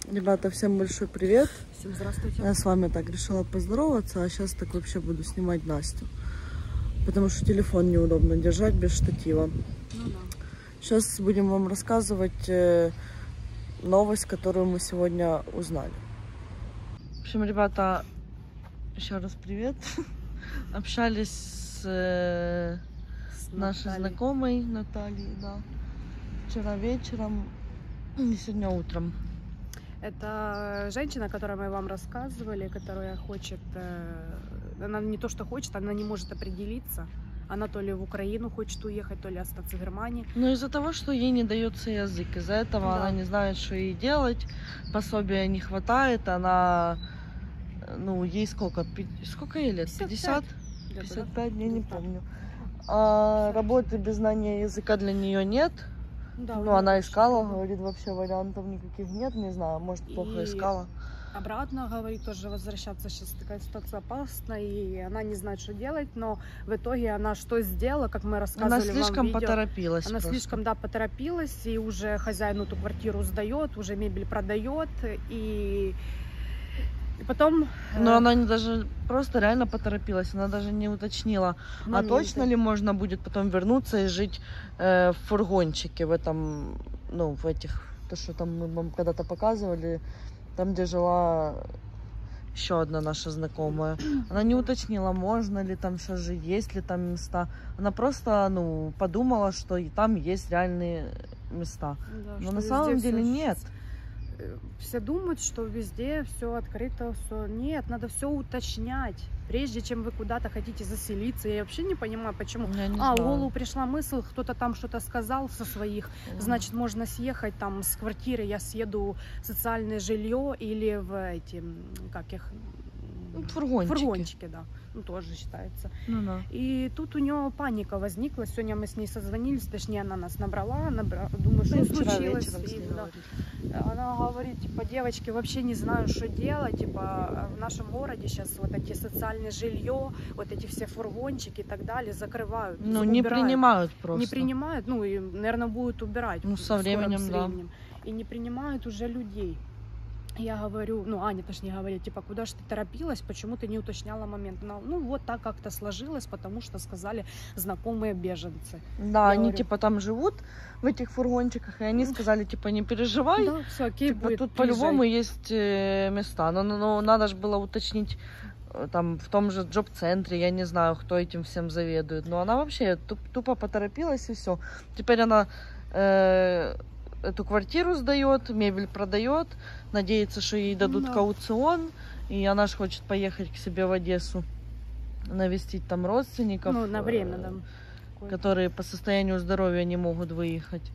Ребята, всем большой привет. Всем здравствуйте. Я с вами так решила поздороваться, а сейчас так вообще буду снимать Настю. Потому что телефон неудобно держать без штатива. Ну да. Сейчас будем вам рассказывать новость, которую мы сегодня узнали. В общем, ребята, еще раз привет. Общались с нашей знакомой Натальей, да. Вчера вечером и сегодня утром. Это женщина, о которой мы вам рассказывали, которая хочет, она не то что хочет, она не может определиться. Она то ли в Украину хочет уехать, то ли остаться в Германии. Но из-за того, что ей не дается язык, из-за этого она не знает, что ей делать, пособия не хватает, она, ну, ей сколько ей лет? 50? 55, я не помню. А работы без знания языка для нее нет. Да, ну, она искала, говорит, вообще вариантов никаких нет, не знаю, может, плохо искала. Обратно, говорит, тоже возвращаться сейчас такая ситуация опасна, и она не знает, что делать, но в итоге она что сделала, как мы рассказывали она слишком вам в видео, поторопилась. Она просто. слишком, да, поторопилась, и уже хозяину эту квартиру сдает, уже мебель продает, и потом... Но она даже просто реально поторопилась, она даже не уточнила, а точно ли можно будет потом вернуться и жить в фургончике, в этом, ну, в этих, то, что там мы вам когда-то показывали, там, где жила еще одна наша знакомая. Она не уточнила, можно ли там сейчас жить, есть ли там места. Она просто, ну, подумала, что и там есть реальные места. Да, но на самом деле нет. Все думают, что везде все открыто, все. Нет, надо все уточнять, прежде чем вы куда-то хотите заселиться. Я вообще не понимаю, почему. В голову пришла мысль, кто-то там что-то сказал со своих, значит, можно съехать там с квартиры, я съеду в социальное жилье или в эти, как их, фургончики, да. Ну, тоже считается. Ну, да. И тут у нее паника возникла. Сегодня мы с ней созвонились, точнее, она нас набрала. Думаю, что случилось. Она говорит, типа, девочки, вообще не знаю, что делать. Типа, в нашем городе сейчас вот эти социальные жилье, вот эти все фургончики и так далее закрывают. Ну, не принимают просто. Не принимают, ну, и, наверное, будут убирать. Ну, со временем, да. И не принимают уже людей. Я говорю, ну, Аня точнее говорит, типа, куда же ты торопилась, почему ты не уточняла момент? Ну, вот так как-то сложилось, потому что сказали знакомые беженцы. Да, я они, говорю, типа, там живут в этих фургончиках, и они сказали, типа, не переживай, да, все, окей, типа, тут по-любому есть места. Но надо же было уточнить там в том же джоб-центре, я не знаю, кто этим всем заведует. Но она вообще тупо поторопилась, и все. Теперь она... эту квартиру сдает, мебель продает, надеется, что ей дадут кауцион, и она же хочет поехать к себе в Одессу, навестить там родственников, ну, на время, да, которые по состоянию здоровья не могут выехать.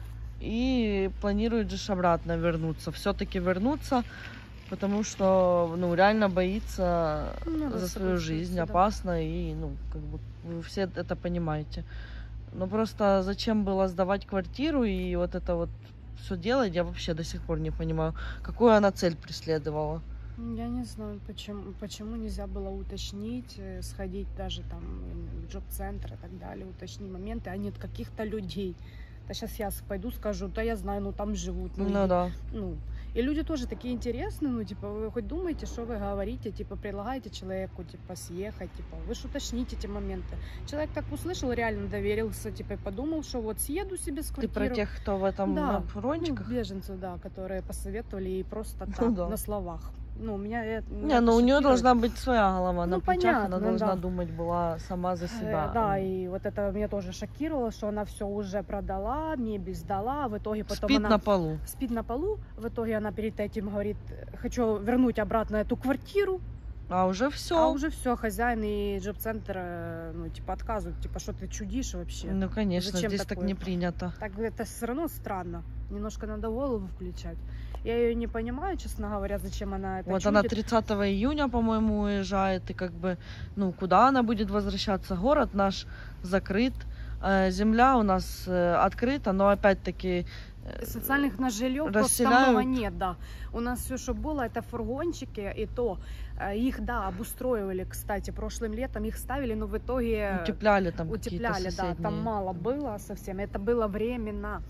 И планирует же обратно вернуться, все-таки вернуться, потому что, ну, реально боится за свою жизнь, да. Опасно, и, ну, как бы вы все это понимаете. Но просто зачем было сдавать квартиру и вот это вот все делать, я вообще до сих пор не понимаю, какую она цель преследовала. Я не знаю, почему нельзя было уточнить, сходить даже там в джоб-центр и так далее, уточнить моменты, а не от каких-то людей. Да сейчас я пойду скажу, да я знаю, ну там живут. Ну да. Ну, и люди тоже такие интересные, ну, типа, вы хоть думаете, что вы говорите, типа, предлагаете человеку, типа, съехать, типа, вы же уточните эти моменты. Человек так услышал, реально доверился, типа, и подумал, что вот съеду себе с квартиры. Ты про тех, кто в этом, да, фургончиках? Ну, беженцев, да, которые посоветовали и просто так, на словах. Ну, у меня не, ну у нее должна быть своя голова на плечах, понятно, она должна думать была сама за себя. Да, и вот это меня тоже шокировало, что она все уже продала, мебель сдала, в итоге потом спит она... на полу. Спит на полу, в итоге она перед этим говорит, хочу вернуть обратно эту квартиру. А уже все, хозяин и джоб-центр, ну, типа, отказывают, типа, что ты чудишь вообще. Ну, конечно, зачем здесь такое? Так не принято. Так это все равно странно, немножко надо голову включать. Я ее не понимаю, честно говоря, зачем она это вот чудит. Она 30 июня, по-моему, уезжает, и как бы, ну, куда она будет возвращаться? Город наш закрыт, земля у нас открыта, но опять-таки... Социальных на жилье просто много нет, да. У нас все, что было, это фургончики, и то их, да, обустроивали, кстати, прошлым летом их ставили, но в итоге... Утепляли там да, там мало было совсем, это было временно.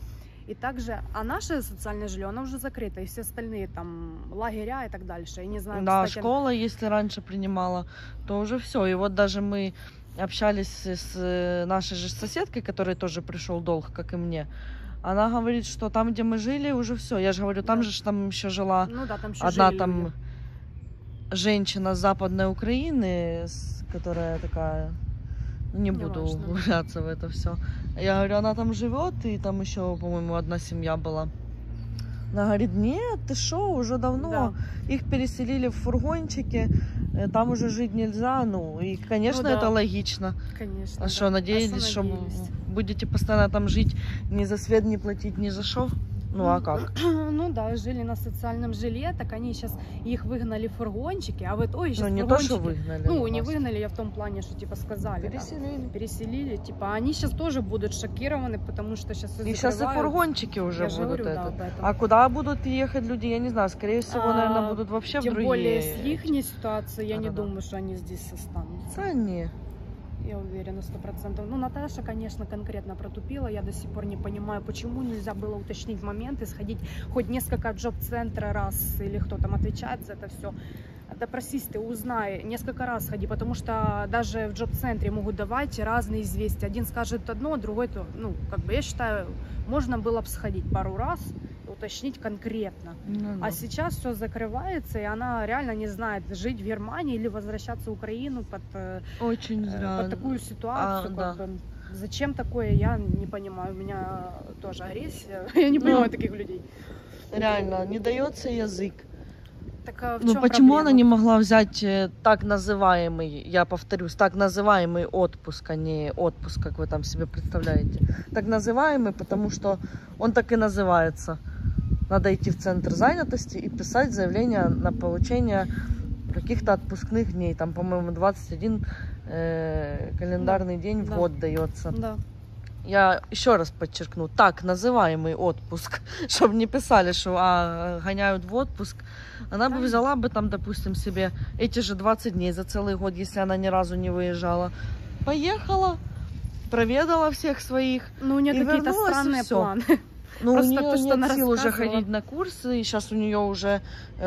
И также, а наше социальное жилье, оно уже закрыто, и все остальные там лагеря и так дальше. Я не знаю, Да, кстати... школа, если раньше принимала, то уже все. И вот даже мы общались с нашей же соседкой, которой тоже пришел долг, как и мне. Она говорит, что там, где мы жили, уже все. Я же говорю, там же там еще жила ну, да, там еще одна жили там люди. Женщина с Западной Украины, которая такая, не буду углубляться в это все. Я говорю, она там живет, и там еще, по-моему, одна семья была. Она говорит, нет, ты шо, уже давно. Да. Их переселили в фургончики, там уже жить нельзя. Ну, и, конечно, ну, да. Это логично. Конечно. А что, надеялись, что будете постоянно там жить, ни за свет не платить, ни за шо? Ну, а как? Ну да, жили на социальном жилье, так они сейчас их выгнали в фургончики, а в итоге сейчас ну, не фургончики... то, что выгнали. Ну, не выгнали, я в том плане, что типа сказали. Переселили. Да, переселили, типа, они сейчас тоже будут шокированы, потому что сейчас и сейчас и фургончики уже я будут говорю, это. Да, а куда будут ехать люди, я не знаю, скорее всего, наверное, будут вообще в другие... Тем более с их ситуацией, я не думаю, что они здесь останутся. Да, не. Я уверена, 100%. Ну, Наташа, конечно, конкретно протупила. Я до сих пор не понимаю, почему нельзя было уточнить моменты, сходить хоть несколько в джоб-центра раз, или кто там отвечает за это все. Допросись ты, узнай, несколько раз сходи, потому что даже в джоб-центре могут давать разные известия. Один скажет одно, другой то, ну, как бы я считаю, можно было бы сходить пару раз, уточнить конкретно. А сейчас все закрывается, и она реально не знает, жить в Германии или возвращаться в Украину под, очень зря. Под такую ситуацию. Да. Как бы. Зачем такое, я не понимаю. У меня тоже агрессия. Я не понимаю таких людей. Реально, не дается язык. Так, а ну почему проблема? Она не могла взять так называемый, я повторюсь, так называемый отпуск, а не отпуск, как вы там себе представляете. Так называемый, потому что он так и называется. Надо идти в центр занятости и писать заявление на получение каких-то отпускных дней. Там, по-моему, 21 календарный день в год дается. Да. Я еще раз подчеркну, так называемый отпуск, чтобы не писали, что гоняют в отпуск. Она бы взяла бы там, допустим, себе эти же 20 дней за целый год, если она ни разу не выезжала. Поехала, проведала всех своих. Ну, у нее какие-то странные планы. Ну, у нее нет сил уже ходить на курсы, и сейчас у нее уже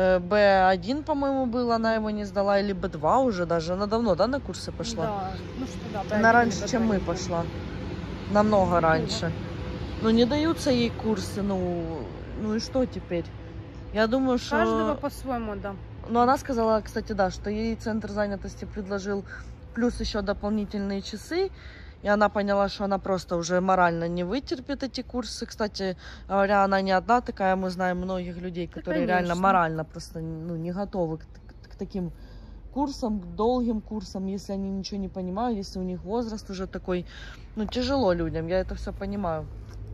B1, по-моему, был, она его не сдала, или B2 уже даже. Она давно, да, на курсы пошла? Да, ну что, да, B1, она раньше, чем мы пошла. Намного раньше. Но не даются ей курсы, ну и что теперь? Я думаю, что... Каждого по-своему, да. Но она сказала, кстати, да, что ей центр занятости предложил плюс еще дополнительные часы. И она поняла, что она просто уже морально не вытерпит эти курсы. Кстати говоря, она не одна такая. Мы знаем многих людей, которые реально морально просто не готовы к таким курсам, к долгим курсам, если они ничего не понимают, если у них возраст уже такой. Ну, тяжело людям, я это все понимаю.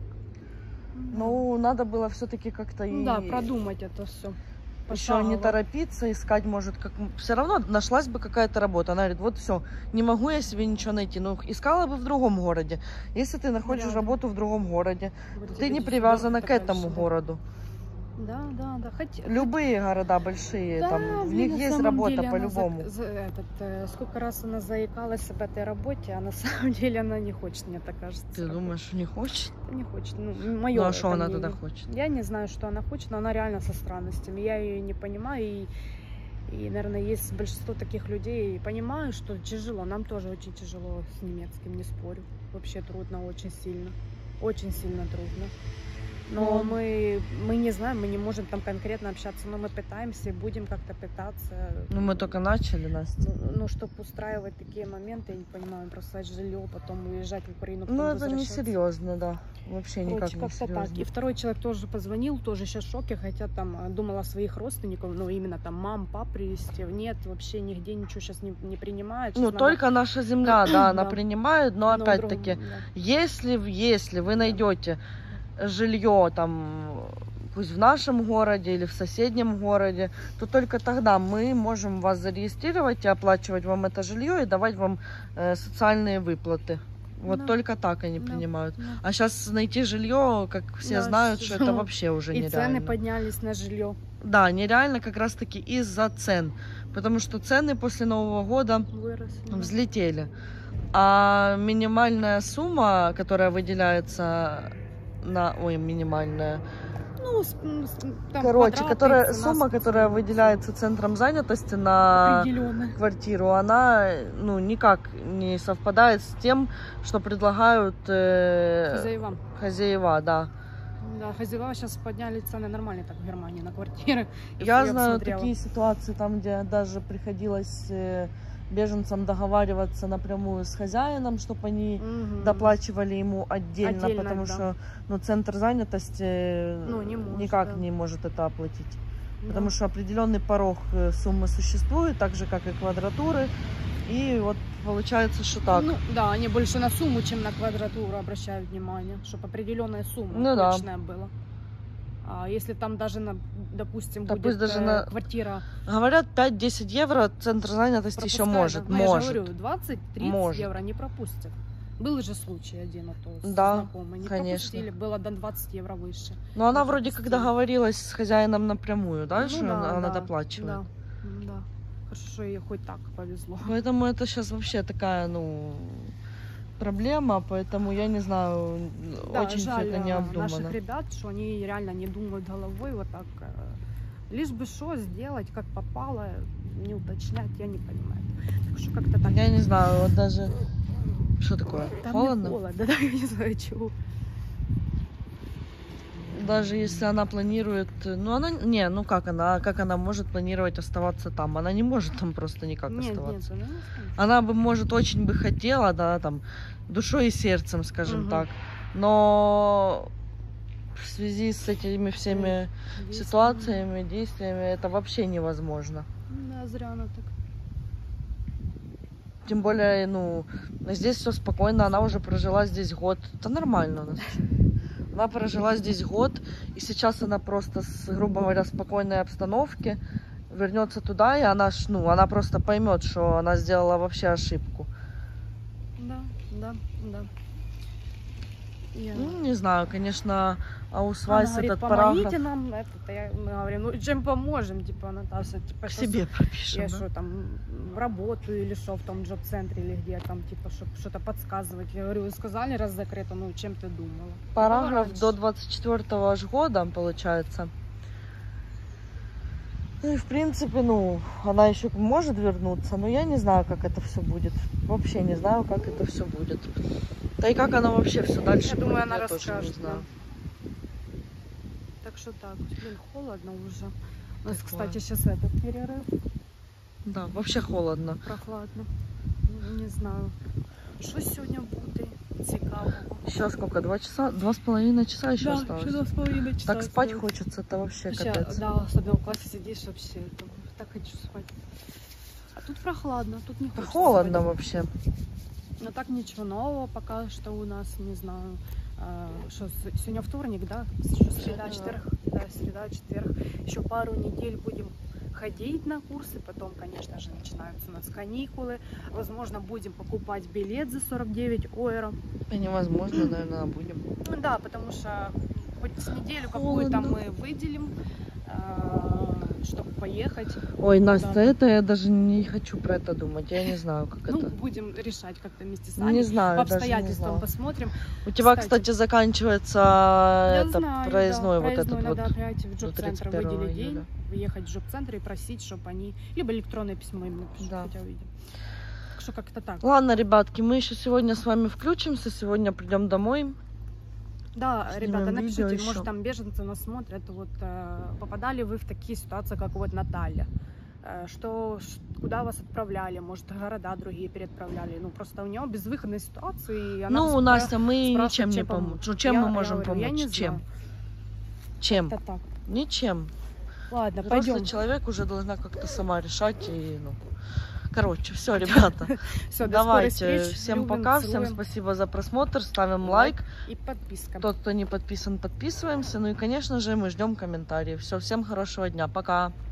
Ну, надо было все-таки как-то да, продумать это все. Еще не торопиться, искать, может, как все равно нашлась бы какая-то работа. Она говорит, вот все, не могу я себе ничего найти. Ну, искала бы в другом городе. Если ты находишь работу в другом городе, то ты не привязана к этому городу. Да. Любые города большие, да, там, в них есть работа по-любому. Сколько раз она заикалась об этой работе, а на самом деле она не хочет, мне так кажется. Ты думаешь, не хочет? Не хочет. Ну, а что она тогда хочет? Я не знаю, что она хочет, но она реально со странностями. Я ее не понимаю, и, наверное, есть большинство таких людей. И понимаю, что тяжело. Нам тоже очень тяжело с немецким, не спорю. Вообще трудно, очень сильно. Очень сильно трудно. Но мы не знаем, мы не можем там конкретно общаться, но мы пытаемся и будем как-то пытаться. Ну, мы только начали, Настя. Ну, чтобы устраивать такие моменты, я не понимаю, бросать жилье, потом уезжать в Украину, потом это не серьезно, да. Вообще никак не серьезно. Так. И второй человек тоже позвонил, тоже сейчас в шоке, хотя там думала своих родственников, ну, именно там мам, пап привезти. Нет, вообще нигде ничего сейчас не принимают. Ну, только наша земля, да, она принимает, но опять-таки, если вы найдете жилье там, пусть в нашем городе или в соседнем городе, то только тогда мы можем вас зарегистрировать и оплачивать вам это жилье и давать вам социальные выплаты. Вот только так они принимают. А сейчас найти жилье, как все знают, что это вообще уже нереально. И цены поднялись на жилье. Да, нереально как раз таки из-за цен. Потому что цены после Нового года взлетели. А минимальная сумма, которая выделяется минимальная. Ну, там короче, квадраты, сумма, которая выделяется центром занятости на квартиру, она никак не совпадает с тем, что предлагают хозяева, да. Да, хозяева сейчас подняли цены нормально так в Германии на квартиры. Я знаю такие ситуации, там, где даже приходилось беженцам договариваться напрямую с хозяином, чтобы они доплачивали ему отдельно, потому что центр занятости никак не может это оплатить. Потому что определенный порог суммы существует, так же, как и квадратуры. И вот получается, что так. Ну да, они больше на сумму, чем на квадратуру обращают внимание, чтобы определенная сумма точная была. А если там даже, допустим, будет даже квартира... Говорят, 5-10 евро центр занятости еще может. Я же говорю, 20-30 евро не пропустят. Был же случай один, знакомый. Не пропустили, было до 20 евро выше. Но она вроде как договорилась с хозяином напрямую, да, что она доплачивает? Да. Хорошо, ей хоть так повезло. Поэтому это сейчас вообще такая, проблема, поэтому я не знаю, очень все это необдуманно. Наших ребят, что они реально не думают головой вот так, лишь бы что сделать, как попало, не уточнять, я не понимаю. Так что как-то так. Я не знаю, вот даже, что такое, там холодно? Холодно, да, я не знаю чего. Даже если она планирует, как она может планировать оставаться там? Она не может там просто никак оставаться. Нет, она бы, может, очень бы хотела, да, там, душой и сердцем, скажем так, но в связи с этими всеми ситуациями, действиями, это вообще невозможно. Да, зря она так. Тем более, здесь все спокойно, она уже прожила здесь год. Это нормально у нас. Она прожила здесь год, и сейчас она просто, грубо говоря, спокойной обстановке вернется туда, и она просто поймет, что она сделала вообще ошибку. Да. Не знаю, конечно, Аусвайс этот помогите нам, мы говорим, чем поможем, Наташа, к себе пропишем, я что там, в работу или что, в том джоб-центре или где там, чтобы что-то подсказывать. Я говорю, вы сказали, раз закрыто, чем ты думала? Параграф до 24-го года, получается. И, в принципе, она еще может вернуться, но я не знаю, как это все будет. Вообще не знаю, как это все будет. Да и как она вообще все дальше будет, думаю, она я расскажет, тоже не знаю. Так что так, холодно уже. У нас, кстати, сейчас этот перерыв. Да, вообще холодно. Прохладно. Не знаю. Что сегодня будет? Цікаво. Сейчас сколько? 2 часа? 2,5 часа еще осталось? Да, 2,5 часа. Так спать хочется, это вообще капец. Да, особенно в классе сидишь вообще. Так хочу спать. А тут прохладно, тут не хочется. Холодно вообще. Но так ничего нового пока что у нас, не знаю. Что сегодня вторник, да? Что среда, четверг. Да, среда, четверг. Еще пару недель будем ходить на курсы, потом, конечно же, начинаются у нас каникулы. Возможно, будем покупать билет за 49 евро. Невозможно, наверное, будем. Да, потому что хоть с неделю какую-то мы выделим, чтобы поехать. Ой, Настя, это я даже не хочу про это думать. Я не знаю, как это. Будем решать как-то вместе с вами. Не знаю, по обстоятельствам посмотрим. У тебя, кстати, заканчивается проездной, вот этот надо опять в джоб-центр выделить день, выехать в джоб-центр и просить, чтобы они... Либо электронное письмо им напишут, хотя увидим. Так что как-то так. Ладно, ребятки, мы еще сегодня с вами включимся, сегодня придем домой. Да, ребята, напишите, может, там беженцы нас смотрят, попадали вы в такие ситуации, как вот Наталья, куда вас отправляли, может, города другие переотправляли, просто у нее безвыходная ситуация, и она Настя, мы ничем не поможем. Чем мы можем помочь? Я не знаю. Чем? Это так. Ничем. Ладно, пойдем. Человек уже должна как-то сама решать и, Короче, все, ребята. Все, давайте. Всем пока, всем спасибо за просмотр, ставим лайк. И подписка. Тот, кто не подписан, подписываемся. Ну и, конечно же, мы ждем комментариев. Все, всем хорошего дня. Пока.